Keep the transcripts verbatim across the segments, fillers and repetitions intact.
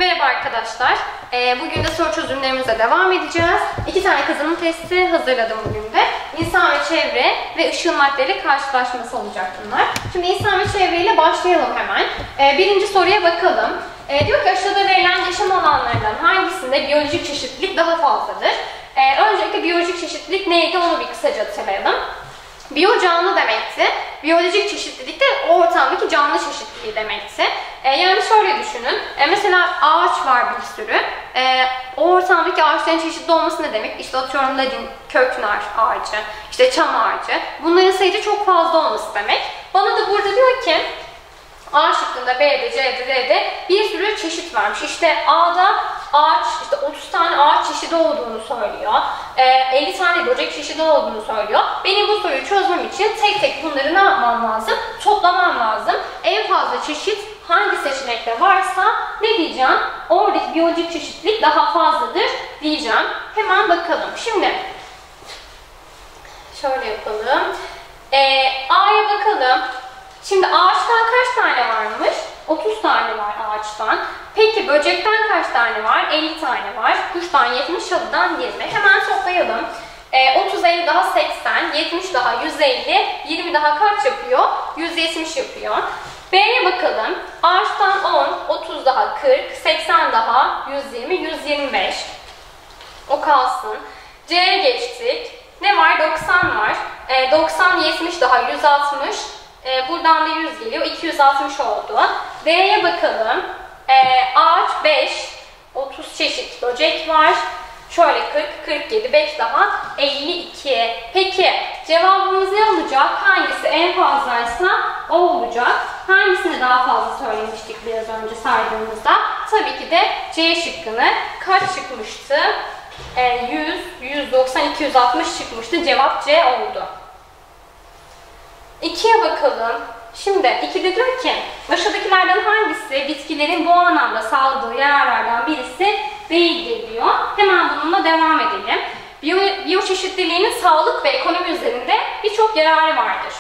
Merhaba arkadaşlar. Ee, bugün de soru çözümlerimize devam edeceğiz. İki tane kazanım testi hazırladım bugün de. İnsan ve çevre ve ışıl maddeyle karşılaşması olacak bunlar. Şimdi insan ve çevreyle başlayalım hemen. Ee, birinci soruya bakalım. Ee, diyor ki aşağıda verilen yaşam alanlarından hangisinde biyolojik çeşitlilik daha fazladır? Ee, öncelikle biyolojik çeşitlilik neydi onu bir kısaca hatırlayalım. Biyo canlı demekti. Biyolojik çeşitlilik de o ortamdaki canlı çeşitliliği demekti. E, yani şöyle düşünün. E, mesela ağaç var bir sürü. E, o ortamdaki ağaçların çeşitli olması ne demek? İşte atıyorum ladin, köknar ağacı, işte çam ağacı. Bunların sayıca çok fazla olması demek. Bana da burada diyor ki A şıkkında B'de, C'de, D'de bir sürü çeşit varmış. İşte A'da ağaç, işte otuz tane ağaç çeşidi olduğunu söylüyor. E, elli tane böcek çeşidi olduğunu söylüyor. Benim bu soruyu çözmem için tek tek bunları ne yapmam lazım? Toplamam lazım. En fazla çeşit hangi seçenekte varsa ne diyeceğim? Oradaki biyolojik çeşitlilik daha fazladır diyeceğim. Hemen bakalım. Şimdi şöyle yapalım. E, A'ya bakalım. Şimdi ağaçtan kaç tane varmış? otuz tane var ağaçtan. Peki böcekten kaç tane var? elli tane var. Kuştan yetmiş, çalıdan yirmi. Hemen toplayalım. E, otuz, elli daha seksen, yetmiş daha yüz elli, yirmi daha kaç yapıyor? yüz yetmiş yapıyor. B'ye bakalım. Ağaçtan on, otuz daha kırk, seksen daha yüz yirmi, yüz yirmi beş. O kalsın. C'ye geçtik. Ne var? doksan var. E, doksan, yetmiş daha yüz altmış. E, buradan da yüz geliyor. iki yüz altmış oldu. D'ye bakalım. E, ağaç beş, otuz çeşit böcek var. Şöyle kırk, kırk yedi, beş daha elli iki. Peki cevabımız ne olacak? Hangisi en fazlaysa o olacak. Hangisini daha fazla söylemiştik biraz önce saydığımızda? Tabii ki de C şıkkını. Kaç çıkmıştı? E, yüz, yüz doksan, iki yüz altmış çıkmıştı. Cevap C oldu. ikiye bakalım. Şimdi ikide diyor ki aşağıdakilerden hangisi bitkilerin bu anlamda sağladığı yararlardan birisi değildir diyor. Hemen bununla devam edelim. Biyo, biyoçeşitliliğinin sağlık ve ekonomi üzerinde birçok yararı vardır.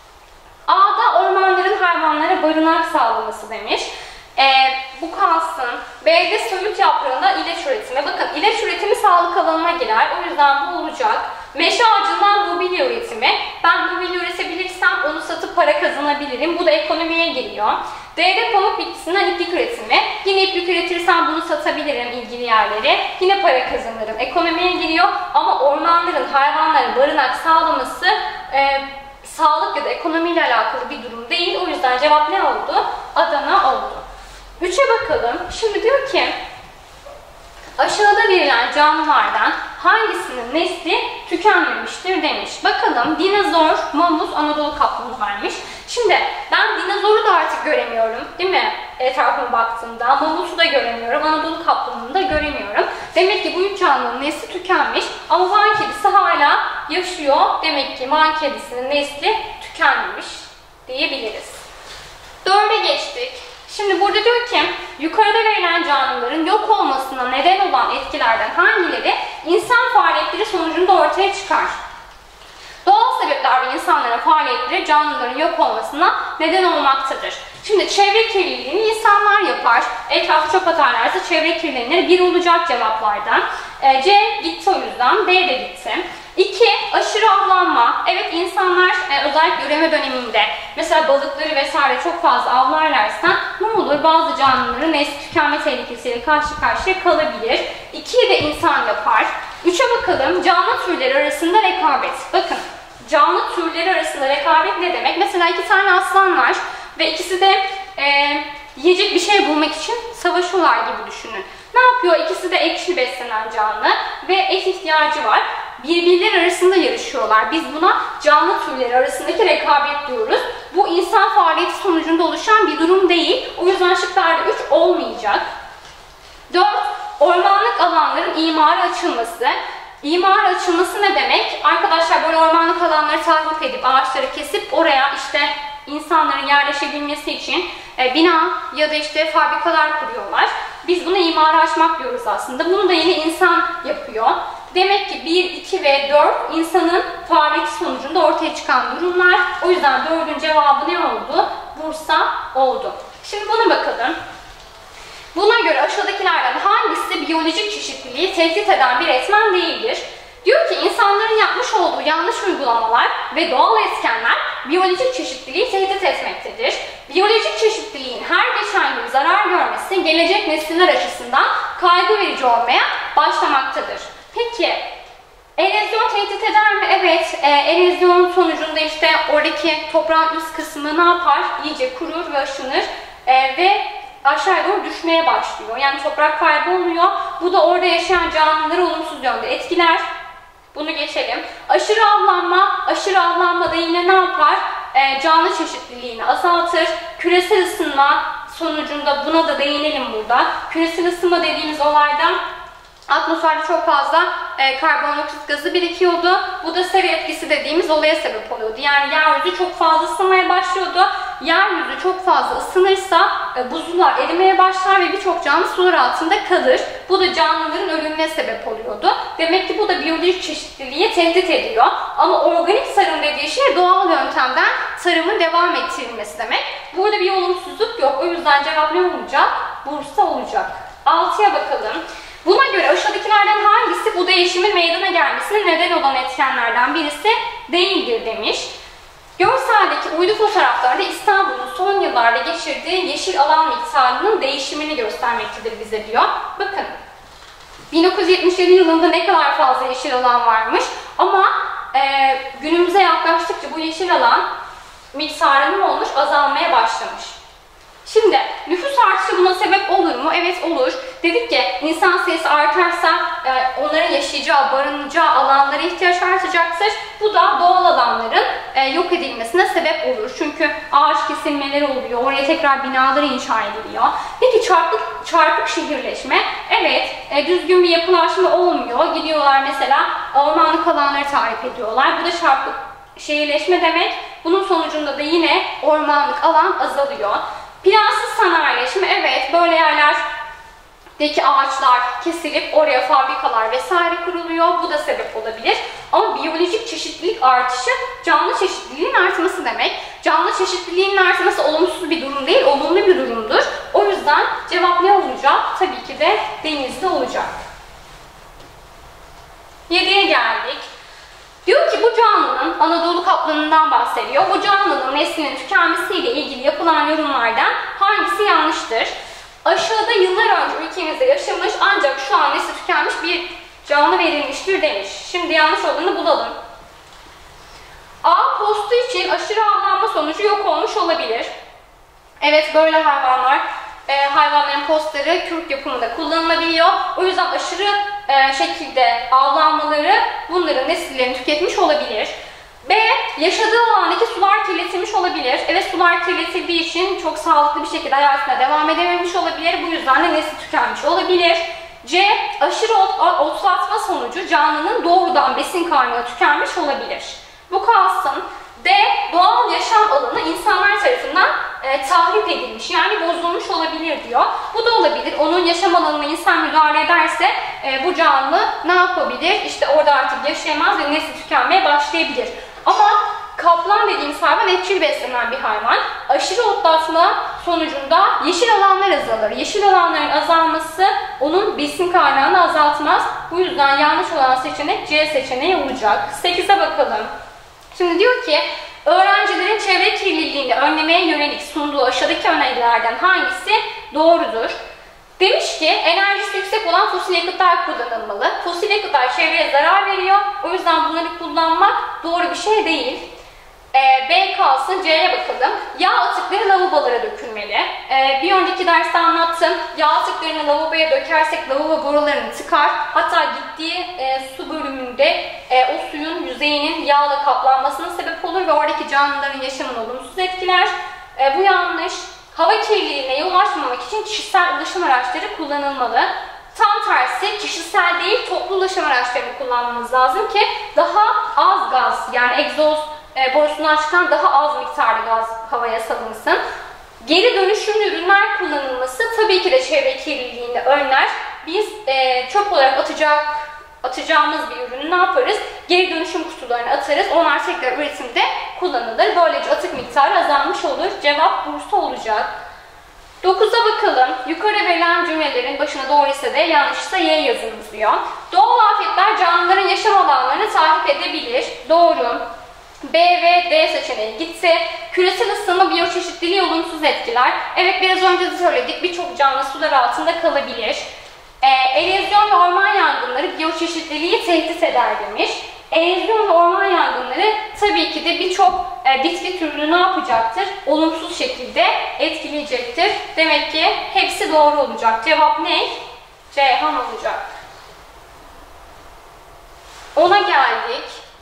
A'da ormanların hayvanlara barınak sağlaması demiş. Ee, bu kalsın. B'de söğüt yaprağında ilaç üretimi. Bakın ilaç üretimi sağlık alanına girer. O yüzden bu olacak. Meşe ağacından mobilya üretimi. Ben mobilya üretebilirsem onu satıp para kazanabilirim. Bu da ekonomiye giriyor. D'de pamuk bitkisinden iplik üretimi. Yine iplik üretirsem bunu satabilirim ilgili yerlere. Yine para kazanırım. Ekonomiye giriyor. Ama ormanların hayvanlara barınak sağlaması e, sağlık ya da ekonomiyle alakalı bir durum değil. O yüzden cevap ne oldu? Adana oldu. üçe bakalım. Şimdi diyor ki aşağıda verilen canlılardan hangisinin nesli tükenmemiştir demiş. Bakalım dinozor, mamut, Anadolu kaplumbağaymış. Şimdi ben dinozoru da artık göremiyorum değil mi? Etrafıma baktığımda mamutu da göremiyorum, Anadolu kaplumbağayı da göremiyorum. Demek ki bu üç canlının nesli tükenmiş ama Van kedisi hala yaşıyor. Demek ki Van kedisinin nesli tükenmemiş diyebiliriz. dörde geçtik. Şimdi burada diyor ki yukarıda verilen canlıların yok olmasına neden olan etkilerden hangileri insan faaliyetleri sonucunda ortaya çıkar? Doğal sebepler ve insanların faaliyetleri canlıların yok olmasına neden olmaktadır. Şimdi çevre kirliliğini insanlar yapar. Etrafı çöp atarlarsa çevre kirlenir. Bir olacak cevaplardan. E, C gitti o yüzden. B de gitti. iki. Aşırı avlanma. Evet insanlar e, özellikle üreme döneminde mesela balıkları vesaire çok fazla avlarlarsa ne olur? Bazı canlıların nesli tükenme tehlikesiyle karşı karşıya kalabilir. ikiyi de insan yapar. üçe bakalım. Canlı türleri arasında rekabet. Bakın canlı türleri arasında rekabet ne demek? Mesela iki tane aslan var ve ikisi de e, yiyecek bir şey bulmak için savaşıyorlar gibi düşünün. Ne yapıyor? İkisi de ekşi beslenen canlı ve et ihtiyacı var. Birbirleri arasında yarışıyorlar. Biz buna canlı türleri arasındaki rekabet diyoruz. Bu insan faaliyeti sonucunda oluşan bir durum değil. O yüzden şıklarda üç olmayacak. dört. Ormanlık alanların imara açılması. İmara açılması ne demek? Arkadaşlar böyle ormanlık alanları tahrip edip ağaçları kesip oraya işte insanların yerleşebilmesi için e, bina ya da işte fabrikalar kuruyorlar. Biz buna imara açmak diyoruz aslında. Bunu da yine insan yapıyor. Demek ki bir, iki ve dört insanın faaliyeti sonucunda ortaya çıkan durumlar. O yüzden dördün cevabı ne oldu? Bursa oldu. Şimdi buna bakalım. Buna göre aşağıdakilerden hangisi biyolojik çeşitliliği tehdit eden bir etmen değildir? Diyor ki insanların yapmış olduğu yanlış uygulamalar ve doğal etkenler biyolojik çeşitliliği tehdit etmektedir. Biyolojik çeşitliliğin her geçen gün zarar görmesi gelecek nesiller açısından kaygı verici olmaya başlamaktadır. Peki, erozyon tehdit eder mi? Evet, e, erozyon sonucunda işte oradaki toprağın üst kısmı ne yapar? İyice kurur ve aşınır e, ve aşağıya doğru düşmeye başlıyor. Yani toprak kayboluyor. Bu da orada yaşayan canlıları olumsuz yönde etkiler. Bunu geçelim. Aşırı avlanma, aşırı avlanma da yine ne yapar? E, canlı çeşitliliğini azaltır. Küresel ısınma sonucunda buna da değinelim burada. Küresel ısınma dediğimiz olaydan atmosferde çok fazla e, karbondioksit gazı birikiyordu. Bu da sera etkisi dediğimiz olaya sebep oluyordu. Yani yeryüzü çok fazla ısınmaya başlıyordu. Yeryüzü çok fazla ısınırsa e, buzullar erimeye başlar ve birçok canlı sular altında kalır. Bu da canlıların ölümüne sebep oluyordu. Demek ki bu da biyolojik çeşitliliği tehdit ediyor. Ama organik tarım dediği şey doğal yöntemden tarımın devam ettirilmesi demek. Burada bir olumsuzluk yok. O yüzden cevap ne olacak? Bursa olacak. altıya bakalım. Buna göre aşağıdakilerden hangisi bu değişimin meydana gelmesine neden olan etkenlerden birisi değildir demiş. Görseldeki uydu fotoğraflarda İstanbul'un son yıllarda geçirdiği yeşil alan miktarının değişimini göstermektedir bize diyor. Bakın, bin dokuz yüz yetmiş yedi yılında ne kadar fazla yeşil alan varmış ama e, günümüze yaklaştıkça bu yeşil alan miktarı ne olmuş? Azalmaya başlamış. Şimdi nüfus artışı buna sebep olur mu? Evet olur. Dedik ki insan sayısı artarsa e, onların yaşayacağı, barınacağı alanlara ihtiyaç artacaktır. Bu da doğal alanların e, yok edilmesine sebep olur. Çünkü ağaç kesilmeleri oluyor, oraya tekrar binalar inşa ediliyor. Peki çarpık, çarpık şehirleşme? Evet, e, düzgün bir yapılaşma olmuyor. Gidiyorlar mesela ormanlık alanları tahrip ediyorlar. Bu da çarpık şehirleşme demek. Bunun sonucunda da yine ormanlık alan azalıyor. Plansız sanayileşme, evet, böyle yerlerdeki ağaçlar kesilip oraya fabrikalar vesaire kuruluyor. Bu da sebep olabilir. Ama biyolojik çeşitlilik artışı canlı çeşitliliğin artması demek. Canlı çeşitliliğin artması olumsuz bir durum değil, olumlu bir durumdur. O yüzden cevap ne olacak? Tabii ki de denizli olacak. yediye geldik. Diyor ki bu canlının, Anadolu kaplanından bahsediyor, bu canlının neslinin tükenmesiyle ilgili yapılan yorumlardan hangisi yanlıştır? Aşağıda yıllar önce ülkemizde yaşamış ancak şu an nesli tükenmiş bir canlı verilmiştir demiş. Şimdi yanlış olanı bulalım. A. Postu için aşırı avlanma sonucu yok olmuş olabilir. Evet, böyle hayvanlar, e, hayvanların postları kürk yapımında kullanılabiliyor. O yüzden aşırı e, şekilde avlanmaları bunların nesillerini tüketmiş olabilir. B. Yaşadığı alandaki sular kirletilmiş olabilir. Evet, sular kirletildiği için çok sağlıklı bir şekilde hayatına devam edememiş olabilir. Bu yüzden de nesli tükenmiş olabilir. C. Aşırı ot, otlatma sonucu canlının doğrudan besin kaynağı tükenmiş olabilir. Bu kalsın. D. Doğal yaşam alanı insanlar tarafından e, tahrip edilmiş, yani bozulmuş olabilir diyor. Bu da olabilir. Onun yaşam alanına insan müdahale ederse e, bu canlı ne yapabilir? İşte orada artık yaşayamaz ve nesli tükenmeye başlayabilir. Ama kaplan dediğimiz hayvan etçil beslenen bir hayvan. Aşırı otlatma sonucunda yeşil alanlar azalır. Yeşil alanların azalması onun besin kaynağını azaltmaz. Bu yüzden yanlış olan seçenek C seçeneği olacak. sekize bakalım. Şimdi diyor ki, öğrencilerin çevre kirliliğini önlemeye yönelik sunduğu aşağıdaki önerilerden hangisi doğrudur? Demiş ki, enerjisi yüksek olan fosil yakıtlar kullanılmalı. Fosil yakıtlar çevreye zarar veriyor. O yüzden bunları kullanmak doğru bir şey değil. E, B kalsın, C'ye bakalım. Yağ atıkları lavabolara dökülmeli. E, bir önceki derste anlattım. Yağ atıklarını lavaboya dökersek lavabo borularını tıkar. Hatta gittiği e, su bölümünde e, o suyun yüzeyinin yağla kaplanmasına sebep olur ve oradaki canlıların yaşamını olumsuz etkiler. E, bu yanlış. Hava kirliliğine yol açmamak için kişisel ulaşım araçları kullanılmalı. Tam tersi, kişisel değil toplu ulaşım araçlarını kullanmamız lazım ki daha az gaz, yani egzoz e, borusundan çıkan daha az miktarda gaz havaya salınsın. Geri dönüşümlü ürünler kullanılması tabii ki de çevre kirliliğini önler. Biz e, çöp olarak atacak, atacağımız bir ürünü ne yaparız? Geri dönüşüm kutularına atarız. Onlar tekrar üretimde kullanılır. Böylece atık miktarı azalmış olur. Cevap Bursa olacak. dokuza bakalım. Yukarı verilen cümlelerin başına doğru ise de yanlışsa Y yazınız diyor. Doğal afetler canlıların yaşam alanlarını tahrip edebilir. Doğru. B ve D seçeneği gitti. Küresel ısınma biyoçeşitliliği olumsuz etkiler. Evet, biraz önce de söyledik. Birçok canlı sular altında kalabilir. E, erozyon ve orman yangınları biyoçeşitliliği tehdit eder demiş. Erozyon ve orman yangınları tabii ki de birçok e, bitki türünü ne yapacaktır? Olumsuz şekilde etkileyecektir. Demek ki hepsi doğru olacak. Cevap ne? Ceyhan olacak. Ona geldik.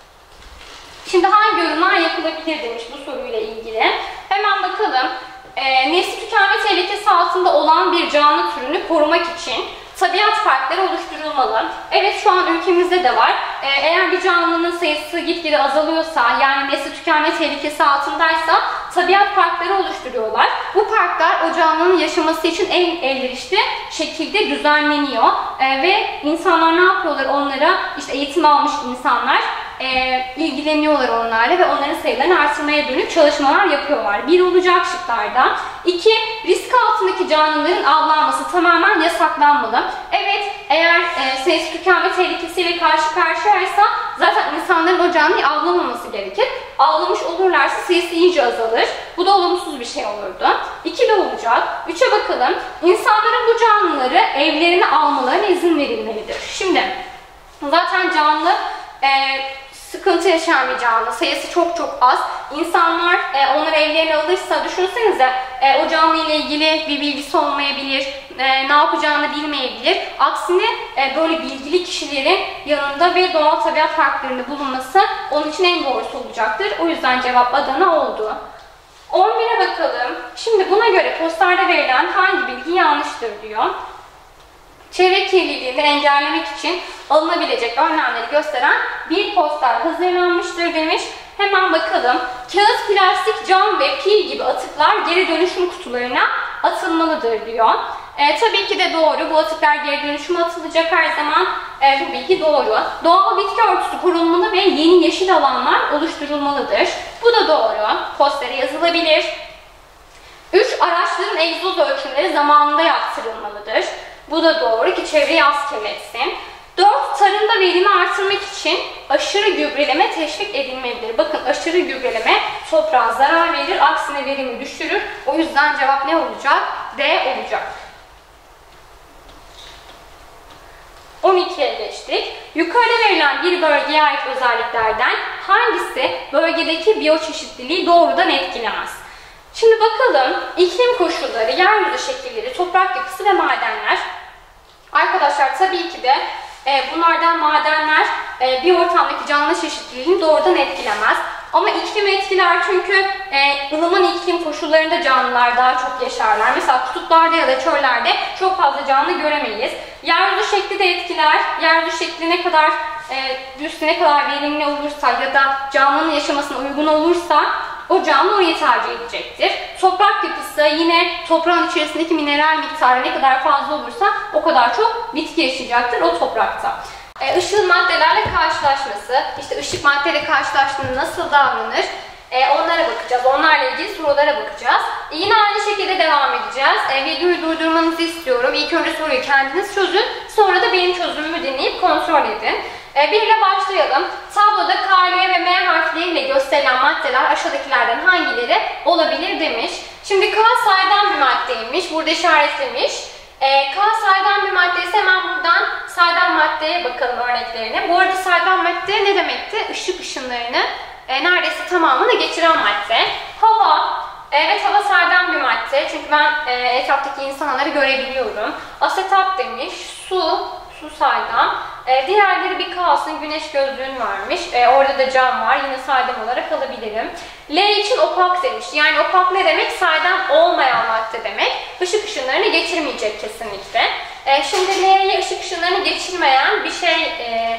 Şimdi hangi yorumlar yapılabilir demiş bu soruyla ilgili. Hemen bakalım. E, nesli tükenme tehlikesi altında olan bir canlı türünü korumak için tabiat parkları oluşturulmalı. Evet, şu an ülkemizde de var. Ee, eğer bir canlının sayısı gitgide azalıyorsa, yani nesli tükenme tehlikesi altındaysa tabiat parkları oluşturuyorlar. Bu parklar o canlının yaşaması için en elverişli şekilde düzenleniyor. Ee, ve insanlar ne yapıyorlar? Onlara, işte eğitim almış insanlar e, ilgileniyorlar onlarla ve onların sayılarını artırmaya dönük çalışmalar yapıyorlar. Bir olacak şıklarda. İki, risk altındaki canlıların avlanması tamamen yasaklanmalı. Evet, eğer e, nesli tükenme tehlikesiyle karşı karşıyaysa zaten insanların o canlıyı avlamaması gerekir. Avlamış olurlarsa sayısı iyice azalır. Bu da olumsuz bir şey olurdu. İki de olacak. Üçe bakalım. İnsanların bu canlıları evlerine almalarına izin verilmelidir. Şimdi zaten canlı e, sıkıntı yaşayan bir canlı. Sayısı çok çok az. İnsanlar e, onları evlerine alırsa düşünsenize e, o canlı ile ilgili bir bilgisi olmayabilir, e, ne yapacağını bilmeyebilir. Aksine e, böyle bilgili kişilerin yanında ve doğal tabiat parklarında bulunması onun için en doğrusu olacaktır. O yüzden cevap Adana oldu. on bire bakalım. Şimdi buna göre posterde verilen hangi bilgi yanlıştır diyor. Çevre kirliliğini engellemek için alınabilecek önlemleri gösteren bir poster hazırlanmıştır demiş. Hemen bakalım. Kağıt, plastik, cam ve pil gibi atıklar geri dönüşüm kutularına atılmalıdır diyor. E, tabii ki de doğru. Bu atıklar geri dönüşüme atılacak her zaman. E, bu bilgi doğru. Doğal bitki örtüsü korunmalı ve yeni yeşil alanlar oluşturulmalıdır. Bu da doğru. Postere yazılabilir. üç. Araçların egzoz ölçümleri zamanında yaptırılmalıdır. Bu da doğru ki çevreyi az kirletsin. dört. Tarımda verimi artırmak için aşırı gübreleme teşvik edilmelidir. Bakın, aşırı gübreleme toprağa zarar verir, aksine verimi düşürür. O yüzden cevap ne olacak? D olacak. on ikiye geçtik. Yukarıda verilen bir bölgeye ait özelliklerden hangisi bölgedeki biyoçeşitliliği doğrudan etkilemez? Şimdi bakalım, iklim koşulları, yeryüzü şekilleri, toprak yapısı ve madenler. Arkadaşlar tabii ki de e, bunlardan madenler e, bir ortamdaki canlı çeşitliliğini doğrudan etkilemez. Ama iklim etkiler, çünkü e, ılıman iklim koşullarında canlılar daha çok yaşarlar. Mesela kutuplarda ya da çöllerde çok fazla canlı göremeyiz. Yeryüzü şekli de etkiler. Yeryüzü şekli ne kadar e, üstü ne kadar verimli olursa ya da canlının yaşamasına uygun olursa o canlı orayı tercih edecektir. Toprak yapısı yine toprağın içerisindeki mineral miktarı ne kadar fazla olursa o kadar çok bitki yaşayacaktır o toprakta. E, ışığın maddelerle karşılaşması, işte ışık maddeyle karşılaştığında nasıl davranır? E, onlara bakacağız. Onlarla ilgili sorulara bakacağız. E, yine aynı şekilde devam edeceğiz. E, videoyu durdurmanızı istiyorum. İlk önce soruyu kendiniz çözün. Sonra da benim çözümümü dinleyip kontrol edin. E, bir ile başlayalım. Tabloda K, L ve M harfleriyle gösterilen maddeler aşağıdakilerden hangileri olabilir demiş. Şimdi K saydam bir maddeymiş. Burada işaretlemiş. E, K saydam bir madde ise hemen buradan saydam maddeye bakalım örneklerine. Bu arada saydam madde ne demekti? Işık ışınlarını e, neredeyse tamamını geçiren madde. Hava. Evet, hava saydam bir madde. Çünkü ben e, etraftaki insanları görebiliyorum. Asetat demiş. Su. Su saydam. E, diğerleri bir kalsın. Güneş gözlüğün varmış. E, orada da cam var. Yine saydam olarak alabilirim. L için opak demiş. Yani opak ne demek? Saydam olmayan madde demek. Işık ışınlarını geçirmeyecek kesinlikle. E, şimdi L'ye ışık ışınlarını geçirmeyen bir şey e,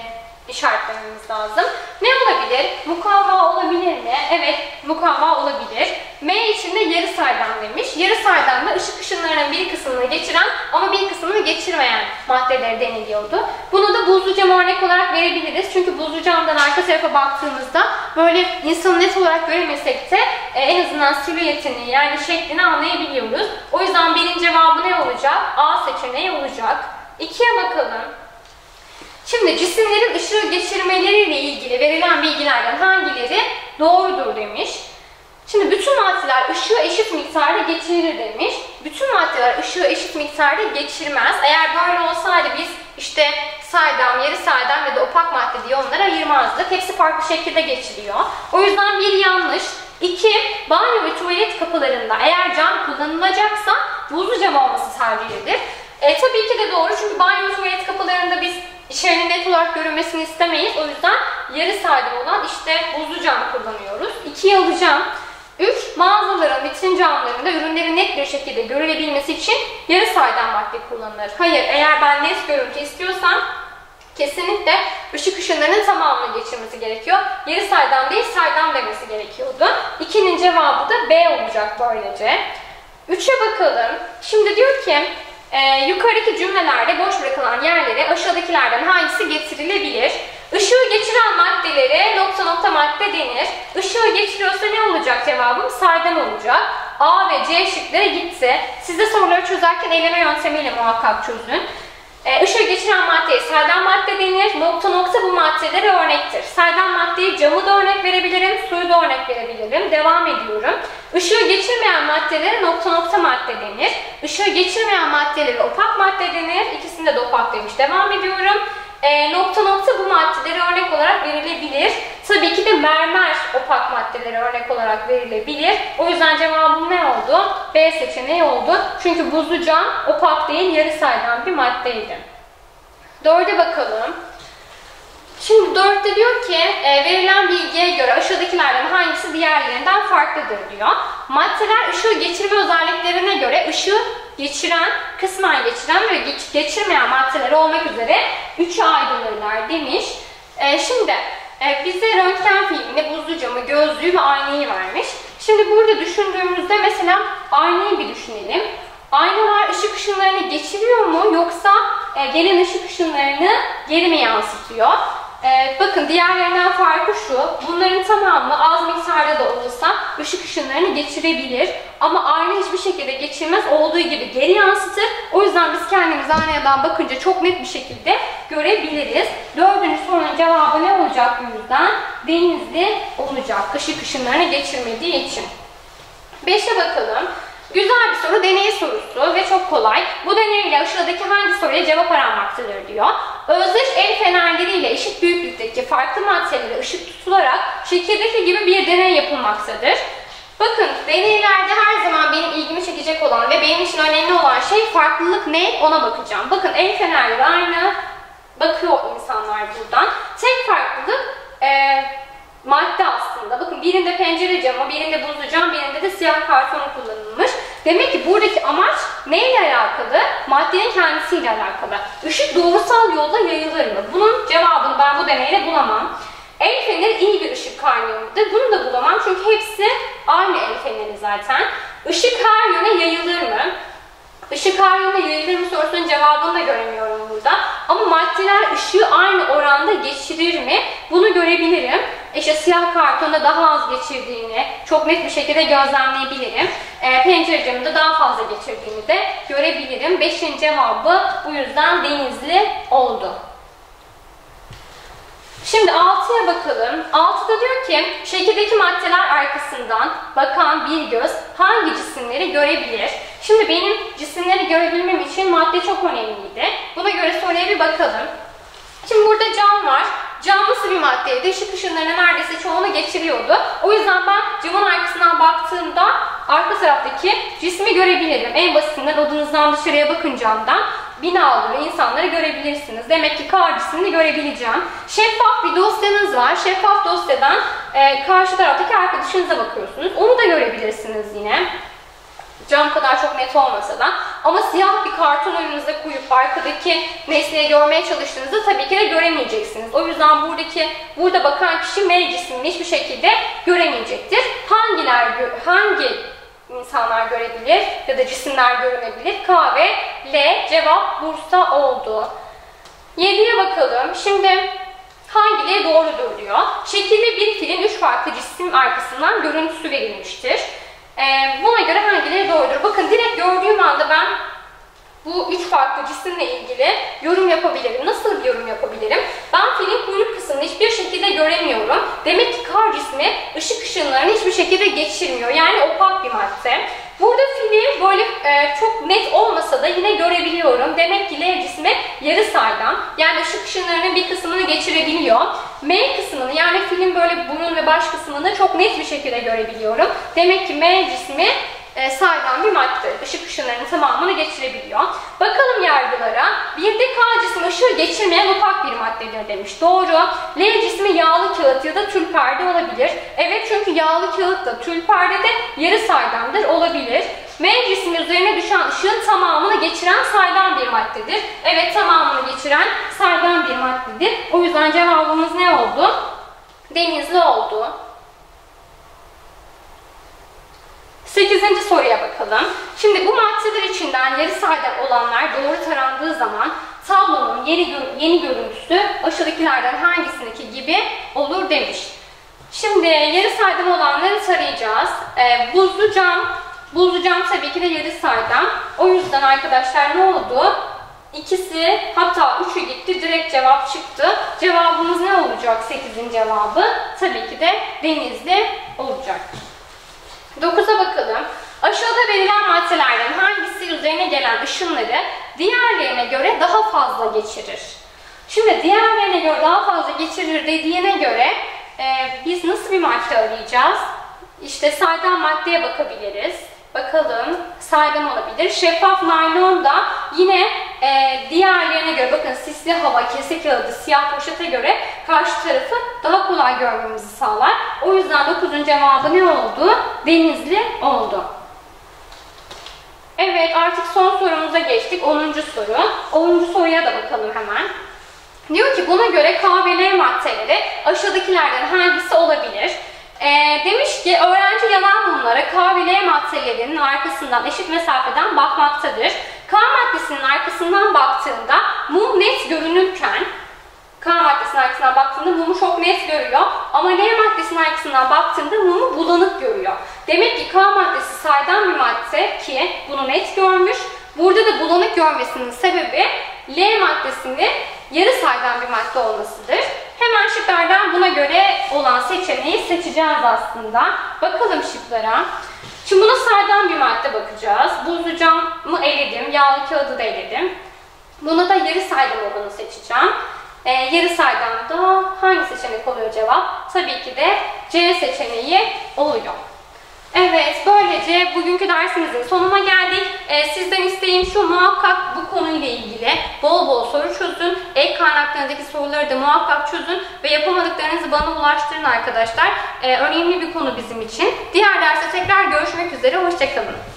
işaretlememiz lazım. Ne olabilir? Mukavva olabilir mi? Evet, mukavva olabilir. M için de yarı saydam demiş. Yarı saydamda ışık ışınlarının bir kısmını geçiren ama bir kısmını geçirmeyen maddeleri deniliyordu. Bunu da buzlu cam örnek olarak verebiliriz. Çünkü buzlu camdan arka tarafa baktığımızda böyle insanı net olarak göremesek de e, en azından silüetini yani şeklini anlayabiliyoruz. O yüzden birinci cevabı ne olacak? A seçeneği olacak. ikiye bakalım. Şimdi cisimlerin ışığı geçirmeleriyle ilgili verilen bilgilerden hangileri doğrudur demiş. Şimdi bütün maddeler ışığı eşit miktarda geçirir demiş. Bütün maddeler ışığı eşit miktarda geçirmez. Eğer böyle olsaydı biz işte saydam, yarı saydam ya da opak madde diye onları ayırmazdık. Hepsi farklı şekilde geçiriyor. O yüzden bir yanlış. İki, banyo ve tuvalet kapılarında eğer cam kullanılacaksa buzlu cam olması tercih edilir. E, tabii ki de doğru çünkü banyo ve tuvalet kapılarında biz içerinin net olarak görünmesini istemeyiz. O yüzden yarı saydam olan işte buzlu cam kullanıyoruz. ikiye alacağım. üç. Mağazaların vitrin camlarında ürünlerin net bir şekilde görülebilmesi için yarı saydam madde kullanılır. Hayır, eğer ben net görüntü istiyorsam kesinlikle ışık ışınlarının tamamını geçirmesi gerekiyor. Yarı saydam değil, saydam demesi gerekiyordu. ikinin cevabı da B olacak böylece. üçe bakalım. Şimdi diyor ki e, yukarıdaki cümlelerde boş bırakılan yerlere aşağıdakilerden hangisi getirilebilir? Işığı geçiren maddelere nokta nokta madde denir. Işığı geçiriyorsa ne olacak cevabım? Saydam olacak. A ve C şıkları gitti. Siz de soruları çözerken eleme yöntemiyle muhakkak çözün. Ee, ışığı geçiren maddeye saydam madde denir. Nokta nokta bu maddelere örnektir. Saydam maddeye camı da örnek verebilirim, suyu da örnek verebilirim. Devam ediyorum. Işığı geçirmeyen maddelere nokta nokta madde denir. Işığı geçirmeyen maddelere opak madde denir. İkisinde de opak demiş. Devam ediyorum. E, nokta nokta bu maddelere örnek olarak verilebilir. Tabii ki de mermer opak maddelere örnek olarak verilebilir. O yüzden cevabım ne oldu? B seçeneği oldu. Çünkü buzlu cam opak değil, yarı saydam bir maddeydi. Dörde bakalım. Şimdi dörtte diyor ki e, verilen bilgiye göre aşağıdakilerden hangisi diğerlerinden farklıdır diyor. Maddeler ışığı geçirme özelliklerine göre ışığı geçiren, kısmen geçiren ve geç, geçirmeyen maddeler olmak üzere üçe ayrılırlar demiş. E, şimdi e, bize röntgen filmini, buzlu camı, gözlüğü ve aynayı vermiş. Şimdi burada düşündüğümüzde mesela aynayı bir düşünelim. Aynalar ışık ışınlarını geçiriyor mu yoksa e, gelen ışık ışınlarını geri mi yansıtıyor? Ee, bakın diğerlerinden farkı şu, bunların tamamı az miktarda da olsa ışık ışınlarını geçirebilir ama ayna hiçbir şekilde geçirmez, olduğu gibi geri yansıtır. O yüzden biz kendimiz aynadan bakınca çok net bir şekilde görebiliriz. Dördüncü sorunun cevabı ne olacak bu yüzden? Denizli olacak, ışık ışınlarını geçirmediği için. Beşe bakalım. Güzel bir soru, deney sorusu ve çok kolay. Bu deneyle aşağıdaki hangi soruya cevap aranmaktadır diyor. Özdeş el fenerleriyle eşit büyüklükteki farklı maddelere ışık tutularak şekildeki gibi bir deney yapılmaktadır. Bakın deneylerde her zaman benim ilgimi çekecek olan ve benim için önemli olan şey farklılık ne ona bakacağım. Bakın el fenerleri aynı bakıyor insanlar buradan. Tek farklılık e, madde aslında. Bakın birinde pencere camı, birinde buzlu cam, birinde de siyah karton kullanılmış. Demek ki buradaki amaç neyle alakalı? Maddenin kendisiyle alakalı. Işık doğrusal yolda yayılır mı? Bunun cevabını ben bu deneyle bulamam. El feneri iyi bir ışık kaynağı mıdır? Bunu da bulamam çünkü hepsi aynı el feneri zaten. Işık her yöne yayılır mı? Işık her yöne yayılır mı sorusunun cevabını da göremiyorum burada. Ama maddeler ışığı aynı oranda geçirir mi? Bunu görebilirim. İşte siyah kartonda daha az geçirdiğini çok net bir şekilde gözlemleyebilirim. E, pencere camında daha fazla geçirdiğini de görebilirim. Beşinci cevabı bu yüzden Denizli oldu. Şimdi altıya bakalım. altıda diyor ki şekildeki maddeler arkasından bakan bir göz hangi cisimleri görebilir? Şimdi benim cisimleri görebilmem için madde çok önemliydi. Buna göre soruya bir bakalım. Şimdi burada cam var. Cam nasıl bir maddeydi? Işık ışınlarını neredeyse çoğunu geçiriyordu. O yüzden ben camın arkasından baktığımda arka taraftaki cismi görebilirim. En basitinden odanızdan dışarıya bakın camdan binaları ve insanları görebilirsiniz. Demek ki K cisimini görebileceğim. Şeffaf bir dosyanız var. Şeffaf dosyadan e, karşı taraftaki arkadaşınıza bakıyorsunuz. Onu da görebilirsiniz yine. Cam kadar çok net olmasa da. Ama siyah bir karton önünüze koyup arkadaki nesneyi görmeye çalıştığınızda tabii ki de göremeyeceksiniz. O yüzden buradaki burada bakan kişi M cismini hiçbir şekilde göremeyecektir. Hangiler hangi insanlar görebilir ya da cisimler görünebilir? K ve L cevap Bursa oldu. yediye bakalım. Şimdi hangileri doğrudur diyor. Şekilli bir filin üç farklı cisim arkasından görüntüsü verilmiştir. Ee, buna göre hangileri doğrudur? Bakın direkt gördüğüm anda ben bu üç farklı cisimle ilgili yorum yapabilirim. Nasıl bir yorum yapabilirim? Ben filin kuyruk kısmını hiçbir şekilde göremiyorum. Demek ki K cismi ışık ışınlarını hiçbir şekilde geçirmiyor. Yani opak bir madde. Burada fili böyle e, çok net olmasa da yine görebiliyorum. Demek ki L cismi yarı saydam. Yani ışık ışınlarının bir kısmını geçirebiliyor. M kısmını yani filin böyle burun ve baş kısmını çok net bir şekilde görebiliyorum. Demek ki M cismi e, saydam bir madde. Işık ışınlarının tamamını geçirebiliyor. Bakalım yargılara. Bir de K cismi ışığı geçirmeyen opak bir maddedir demiş. Doğru. L cismi yağlı kağıt ya da tül perde olabilir. Evet, çünkü yağlı kağıt da tül perde de yarı saydamdır, olabilir. M cismi üzerine düşen ışığın tamamını geçiren saydam bir maddedir. Evet, tamamını geçiren saydam bir maddedir. O yüzden cevabımız ne oldu? Denizli oldu. sekizinci soruya bakalım. Şimdi bu maddeler içinden yarı saydam olanlar doğru tarandığı zaman tablonun yeni, yeni görüntüsü aşağıdakilerden hangisindeki gibi olur demiş. Şimdi yarı saydam olanları tarayacağız. Ee, buzlu cam, buzlu cam tabii ki de yarı saydam. O yüzden arkadaşlar ne oldu? İkisi, hatta üçü gitti, direkt cevap çıktı. Cevabımız ne olacak sekizin cevabı? Tabii ki de Denizli olacak. dokuza bakalım. Aşağıda verilen maddelerden hangisi üzerine gelen ışınları diğerlerine göre daha fazla geçirir? Şimdi diğerlerine göre daha fazla geçirir dediğine göre e, biz nasıl bir madde arayacağız? İşte saydam maddeye bakabiliriz. Bakalım, saydam olabilir. Şeffaf naylon da yine e, diğerlerine göre, bakın sisli hava, kese kağıdı, siyah poşete göre karşı tarafı daha kolay görmemizi sağlar. O yüzden dokuzun cevabı ne oldu? Denizli oldu. Evet, artık son sorumuza geçtik. onuncu soru. onuncu soruya da bakalım hemen. Diyor ki buna göre K ve L maddeleri aşağıdakilerden hangisi olabilir? E, demiş ki öğrenci yanan mumlara K ve L maddelerinin arkasından eşit mesafeden bakmaktadır. K maddesinin arkasından baktığında mum net görünürken, K maddesinin arkasından baktığında mumu çok net görüyor ama L maddesinin arkasından baktığında mumu bulanık görüyor. Demek ki K maddesi saydam bir madde ki bunu net görmüş. Burada da bulanık görmesinin sebebi L maddesinin yarı saydam bir madde olmasıdır. Hemen şıklardan buna göre olan seçeneği seçeceğiz aslında. Bakalım şıklara. Şimdi buna saydam bir madde bakacağız. Buzlu camı eledim, yağlı kağıdı da eledim. Buna da yarı saydam olanı seçeceğim. Ee, yarı saydamda hangi seçenek oluyor cevap? Tabii ki de C seçeneği oluyor. Evet, böylece bugünkü dersimizin sonuna geldik. Ee, sizden isteğim şu, muhakkak bu konuyla ilgili bol bol soru çözün. Ek kaynaklarındaki soruları da muhakkak çözün ve yapamadıklarınızı bana ulaştırın arkadaşlar. Ee, önemli bir konu bizim için. Diğer derste tekrar görüşmek üzere, hoşça kalın.